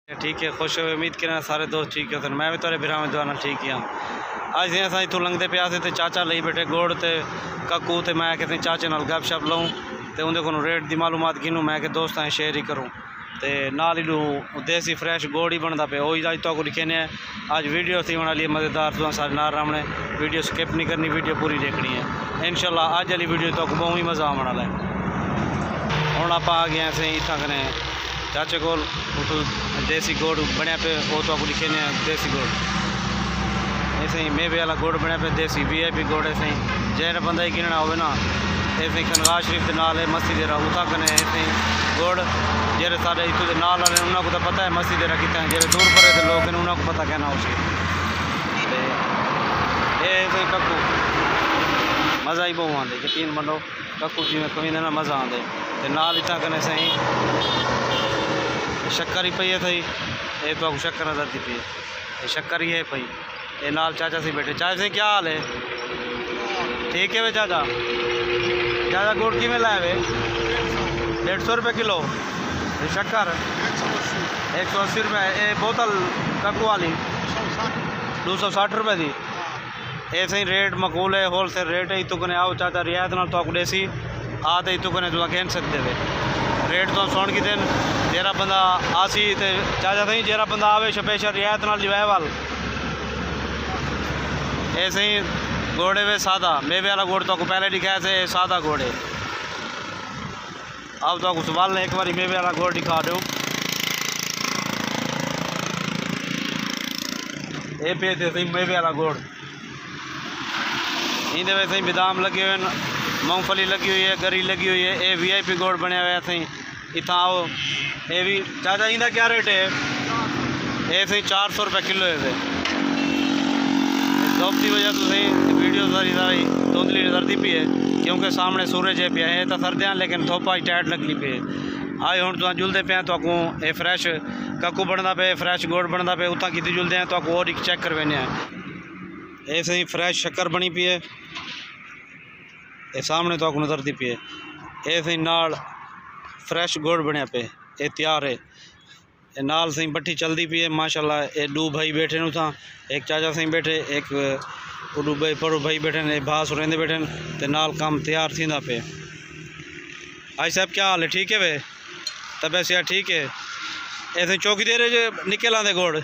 ठीक है, खुश हो उम्मीद करना सारे दोस्त ठीक है। मैं भी तेरे बिरा में दुआना ठीक ही हाँ। अज अस इतों लंघते पे तो चाचा ली बैठे गुड़ तो कक्कू तो मैं कहते चाचे नाल गप शप लूँ तो उन्हें को रेट की मालूमात गिनूँ मैं कि दोस्तों शेयर ही करूँ तो नाल ही देसी फ्रैश गुड़ ही बनता पे वही अज तो दिखेने अज वीडियो थी होने वाली मज़ेदार। तुम सारे नाल रमने वीडियो स्किप नहीं करनी, वीडियो पूरी देखनी है इंशाल्लाह। अज वाली वीडियो तो बहुत ही मज़ा आने वाला है। हूँ आप आ गए असें इतना कने चाचे को देसी गुड़ बनया पे वो तो आपको लिखे देसी गुड़ ऐसे ही मेवे वाला गुड़ बनया पे देसी VIP गुड़ ऐसे ही जैन बंदा ही गिनना हो ना ऐसे ही कनगाह शरीफ के नाल है मस्ती दे उठा कने ऐसे ही गुड़ जेरे सारे इतों के नाल वाले उन्होंने तो पता है मस्ती दे कितना है जेरे दूर परे के लोग हैं उन्होंने को पता कहना उसे ये कक्कू मज़ा ही बहुत आते यकीन मनो कक्कू जिमें कमी ना मज़ा आते तो नाल इतना कने सही शक्कर ही पई है थी ये तो आपको शक्कर नजर दी पी है शक्कर ही है पई ये नाल चाचा से बैठे। चाचा से क्या हाल है? ठीक है वे चाचा। चाचा गुड़ कि में लाए वे 150 रुपये किलो शक्कर 180 रुपये ये बोतल कक्कू वाली 260 रुपये थी। ये सही रेट मकूल है होलसेल रेट है इतों कने आओ चाचा रियायत नाल तो आपको देसी आ तो इतों कने तुम कह सकते वे रेट तो सुन की दिन जेरा बंदा आसी तो चाचा सही जेरा बंदा आवे स्पेशल रियायत नाल लिवाए वाल ऐसे ही घोड़े वे सादा मेवे वाला गुड़ तो आपको पहले दिखाया से सादा घोड़े। अब तो आपको सवाल ने एक बार मेवे वाला गुड़ दिखा दूँ ये पे थे सही मेवे वाला गुड़ इंदे वैसे ही बादाम लगे हुए मूंगफली लगी हुई है गरी लगी हुई है ये VIP गुड़ बनया हुआ सही इतना आओ ये भी चाचा इंदा क्या रेट है? ये सही 400 रुपये किलो है। धुप की वजह से सही वीडियो सारी धुंधली नजरती पी है क्योंकि सामने सूरज है पिया है तो सर्दियाँ लेकिन धुप आई टाइट लगनी पे आए हूँ तो जुलते पे तो आपको ये फ्रैश कक्कू बनता पे फ्रैश गुड़ बनता पे उतना कि जुलते हैं तो आपको और चेक करवाने ये सही फ्रैश शक्कर बनी पी है ये सामने तो आपको नजरती पी है ये सही नाल फ्रैश गुड़ बनया पे ये तैयार है ये नाल सही भट्टी चलती पी है माशाल्लाह। ये दो भाई बैठे न था एक चाचा सही बैठे एक उडू भाई पड़ू भाई बैठे ने भा सुरेंदे बैठे तो नाल काम तैयार थींदा पे। आई साहब क्या हाल है? ठीक है वे तब ऐसे ठीक है ऐसे चौकी देर निकल आते गुड़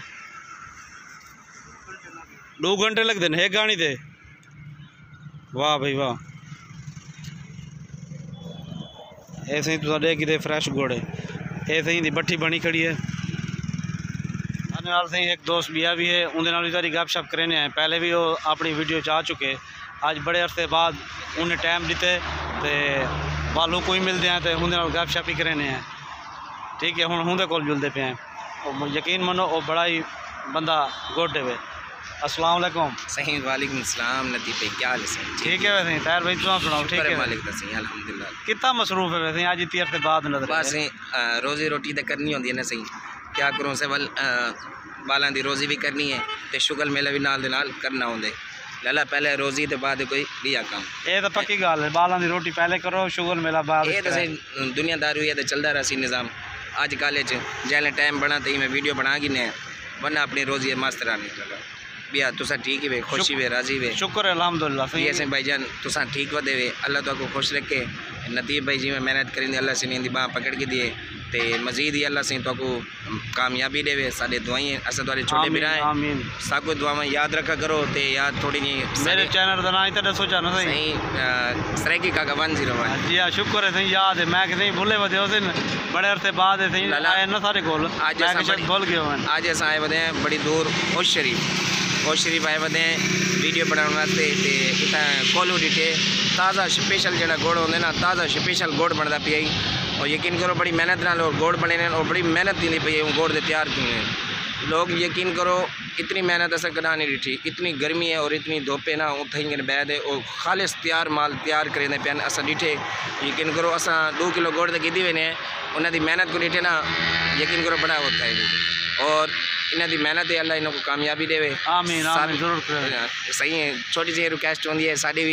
2 घंटे लगते हैं एक गाड़ी थे। वाह भाई वाह ऐसे ही तुम देख कि फ्रैश गुड़ है ऐसे ही भट्टी बनी खड़ी है। नाल सही एक दोस्त बिया भी है उनके नाल भी गप शप करने हैं पहले भी वो अपनी वीडियो चा चुके आज बड़े अरसे बाद उन्हें टाइम दिते तो वालू कोई मिलते हैं तो उनके नाल गप शप ही करने हैं ठीक है। हूँ उनके कोल जुलते पे हैं यकीन मनो वो बड़ा ही बंदा गुड है। अस्सलाम वालेकुम। सही वालेकुम सलाम लतीफ़ भाई क्या हाल है? सही ठीक है वैसे तार भाई तुम सुनाओ ठीक है मालिक दा सही अल्हम्दुलिल्लाह। कितना मसरूफ है वैसे आज इतनी हफ्ते बाद नजर बस रोज़ी रोटी तो करनी होती है ना सही क्या करूँ से वल बालों की रोज़ी भी करनी है तो शुगल मेला भी नाल दे नाल करना होंगे लला पहले रोज़ी तो बाद कोई लिया काम ये तो पक्की गल है बालों की रोटी पहले करो शुगल मेला बाद ये तो सही दुनियादारी है तो चलता रहा सी निज़ाम अज कल जैसे टाइम बना तो मैं वीडियो बना गिने वरना अपनी रोज़ी मस्त रहनी लगा बिया तुसा ठीक ही वे खुशी वे राजी वे शुक्र है अल्हम्दुलिल्लाह। ये से भाईजान तुसा ठीक वधे वे अल्लाह तो खुश रखे नतीब भाई जी में मेहनत करेंगे अल्लाह से नी बाँ पकड़ के दिए तो मजीद ही अल्लाह से तो कामयाबी देवे साढ़े दुआएं असा तुम्हारे छोटे बिरा हैं साको दुआएं याद रखा करो तो याद थोड़ी नहीं मेरे चैनल का नाम इतना दसो चाहना सही सरेकी काका 101 जी हाँ शुक्र है सही याद है मैं कि भूले वधे उस दिन बड़े अरसे बाद सही आए ना सारे कोल आज भूल गए आज अस आए वधे हैं बड़ी दूर होश शरीफ आए वधे हैं वीडियो बनाने वास्ते इतना कोलू डिठे ताज़ा स्पेशल जो गुड़ होंगे ना ताज़ा स्पेशल गुड़ बनता पिया और यकीन करो बड़ी मेहनत नाल गुड़ बने और बड़ी मेहनत थी पई गुड़ दे तैयार किए लोग यकीन करो इतनी मेहनत अस कदा नहीं डिठी इतनी गर्मी है और इतनी धुप है ना उठेंगे बैद है और खालिश तैयार माल तैयार करें पे अस डिठे यकीन करो अस 2 किलो गुड़ तो गिदी वेने उन्होंने मेहनत को डिठे ना यकीन करो बड़ा होता है और इन्हों की मेहनत है अल्लाह इन्हों को कामयाबी देवे। आमीन आमीन जरूर सही है छोटी सी रिक्वेस्ट होती है साड़ी भी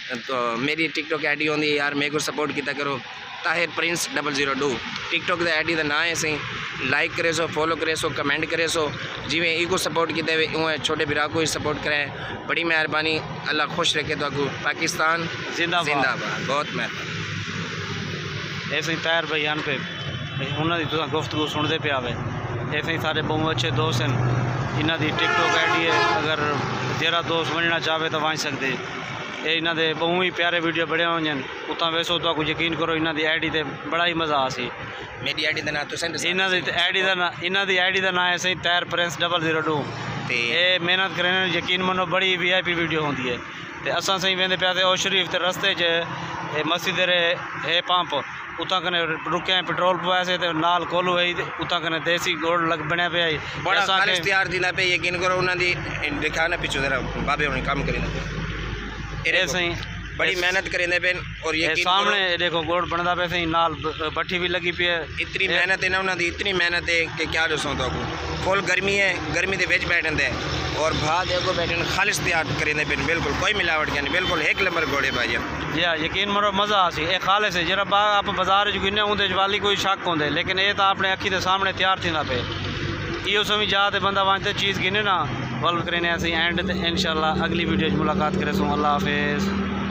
तो मेरी टिकटॉक आईडी होंगी यार मेरे को सपोर्ट किया करो ताहिर प्रिंस 002 टिकटॉक का आईडी का नाम है सही लाइक करे सो फॉलो करे सो कमेंट करे सो जिमें इको सपोर्ट किया उवें छोटे भरा को ही सपोर्ट कराए बड़ी मेहरबानी अल्लाह खुश रखे तो पाकिस्तान जिंदाबाद बहुत मेहरबानी। ऐसे ही तैयार बयान पे उन्होंने तुम गुफ्तगू सुनते पे आवे ऐसे ही सारे बहुत अच्छे दोस्त हैं इन्हों की टिकटॉक आईडी है अगर जरा दोस्त बनना चाहे तो वन सकते ये इन्हों के बहुत ही प्यारे वीडियो बड़े हुए हैं उतना वैसो तो यकीन करो इन्हों की आईडी से बड़ा ही मज़ा आ सी मेरी आईडी का नाम तो इन्हों की आईडी का नाम है सही तैर प्रिंस 002 ये मेहनत करें यकीन मनो बड़ी VIP वीडियो होती है तो असा सही वेंदे पे ओ शरीफ ते रस्ते च मस्जिद है पंप उतना कने रुके पेट्रोल पवाया तो नाल कोलू है उतना कने देसी गोड़ लग बनया पे बड़ा खालिश तैयार दिला पे यकीन करो उन्होंने दिखा ना पिछू जरा बाबे होने काम करें सही बड़ी मेहनत करेंदे पे और ये सामने देखो गोड़ बनता पे सही नाल भट्ठी भी लगी पी है इतनी मेहनत है ना उन्होंने इतनी मेहनत है कि क्या दसो तो फुल गर्मी है गर्मी के बेच बैठे और भाग को बैठे खालिश तैयार करेंदे पे बिल्कुल कोई मिलावट नहीं बिल्कुल एक नंबर घोड़े भाई या यकीन मरो मज़ा आ सी ये खालिश है जरा बाग आप बाजार गिने उनके वाली कोई शक होंगे लेकिन ये तो अपने अखी के सामने तैयार थी पे यो समझ जा बंदा वहाँ चीज़ गिने ना वॉल्व करें ऐसे एंड इंशाल्लाह अगली वीडियो मुलाकात करें अल्लाह हाफिज़।